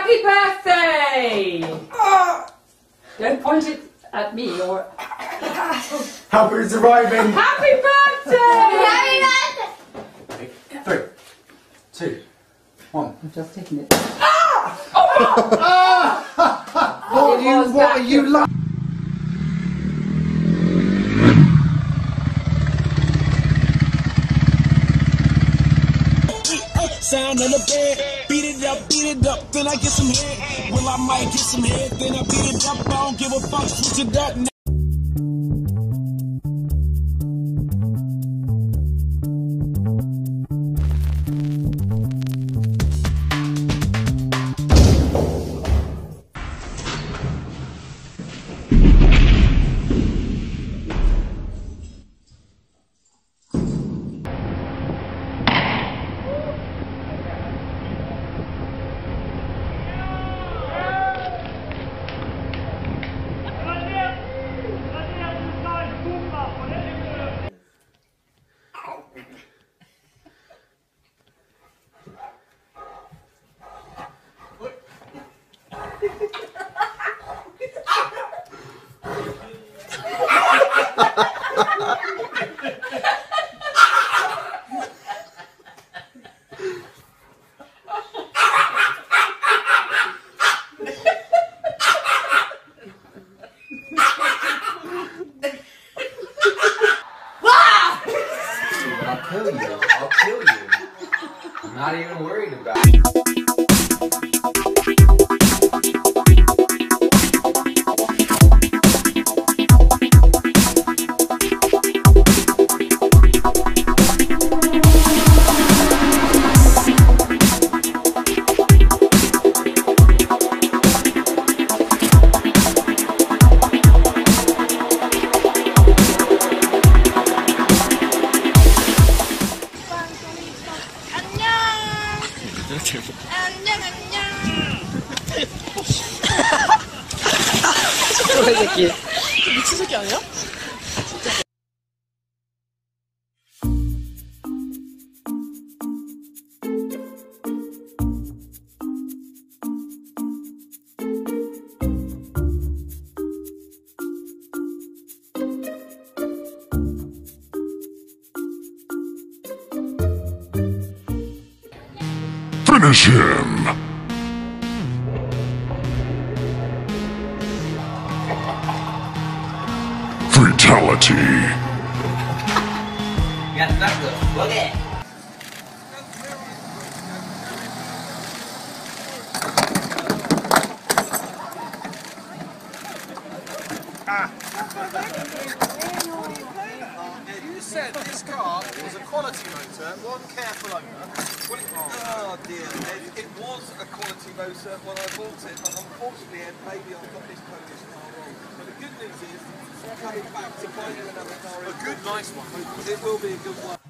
Happy birthday! Don't point it at me or... Happy surviving! Happy birthday! Happy birthday! 3, 2, 1. I'm just taking it. What are you like? Sound on the bed, beat it up, then I get some head. Well, I might get some head, then I beat it up. I don't give a fuck, switch it up. I'll kill you. I'm not even worried about it. 새끼. 미친 새끼 아니야? Finish him! Fatality! Yeah, that's good. Look at it! You said this car was a quality motor, one careful owner. Well, oh dear, it was a quality motor when I bought it, but unfortunately, maybe I've got this Polish car wrong. But the good news is, coming back to buying another car, a good, nice one. It will be a good one.